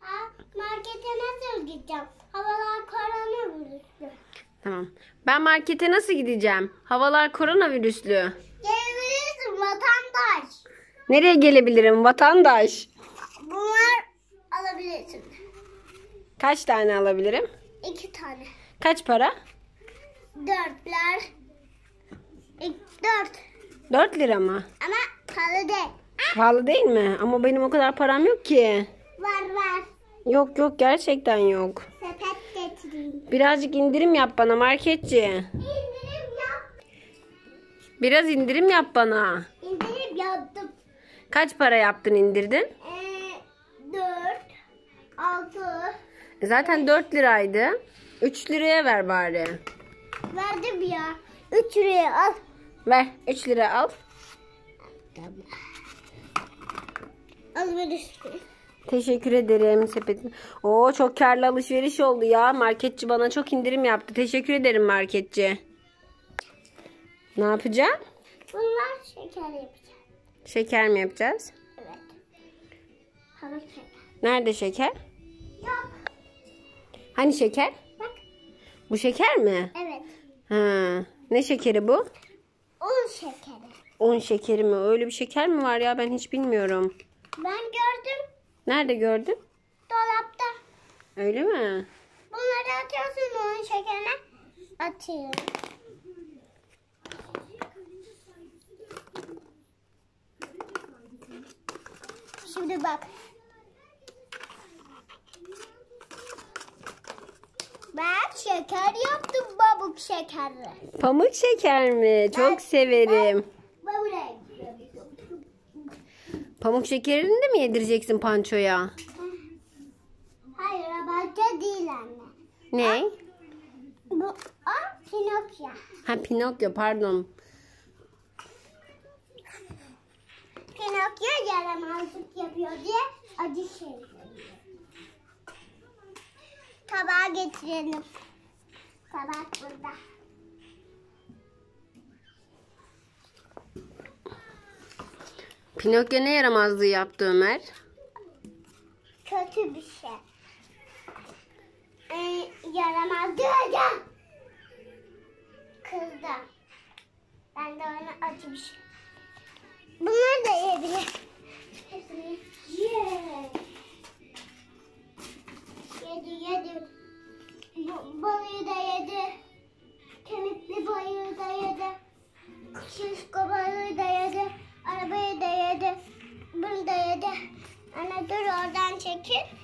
Markete nasıl gideceğim? Havalar koronavirüslü. Tamam. Ben markete nasıl gideceğim? Havalar koronavirüslü. Gelebilirsin vatandaş. Nereye gelebilirim vatandaş? Bunlar alabilirsin. Kaç tane alabilirim? 2 tane. Kaç para? 4'ler. 4. 4 lira mı? Ama pahalı değil. Pahalı değil mi? Ama benim o kadar param yok ki. Var. Yok gerçekten yok. Sepet getireyim. Birazcık indirim yap bana marketçi. İndirim yap. Biraz indirim yap bana. İndirim yaptım. Kaç para yaptın indirdin? 4, 6. Zaten 4 liraydı. 3 liraya ver bari. Verdim ya. 3 liraya al. Ver 3 lira al. Alabilirsin. Teşekkür ederim sepetim. Oo çok karlı alışveriş oldu ya. Marketçi bana çok indirim yaptı. Teşekkür ederim marketçi. Ne yapacağım? Bunlar şeker yapacağım. Şeker mi yapacağız? Evet. Hava şeker. Nerede şeker? Yok. Hani şeker? Bak. Bu şeker mi? Evet. Ha. Ne şekeri bu? Un şekeri. Un şekeri mi? Öyle bir şeker mi var ya? Ben hiç bilmiyorum. Ben gördüm. Nerede gördün? Dolapta. Öyle mi? Bunları atıyorsun un şekerine. Atıyorum. Şimdi bak. Ben şeker yaptım babuk şekeri. Pamuk şeker mi? Çok severim. Böyle. Pamuk şekerini de mi yedireceksin Panço'ya? Hayır, abartı değil anne. Ne? Bu Pinokyo. Ha Pinokyo pardon. Pinokyo yaramazlık yapıyor diye acı şey. Tabağa getirelim. Tabak burada. Pinokyo ne yaramazlığı yaptı Ömer? Kötü bir şey. Yaramaz diyeceğim. Kızdı. Ben de ona acı bir şey. Bunları da yiyebilir. Hepsini ye. Yedi. Balığı da yedi. Kemikli balığı da yedi. Şişko balığı da yedi. Arabayı da yedi. Bunu da yedi. Anne dur oradan çekil.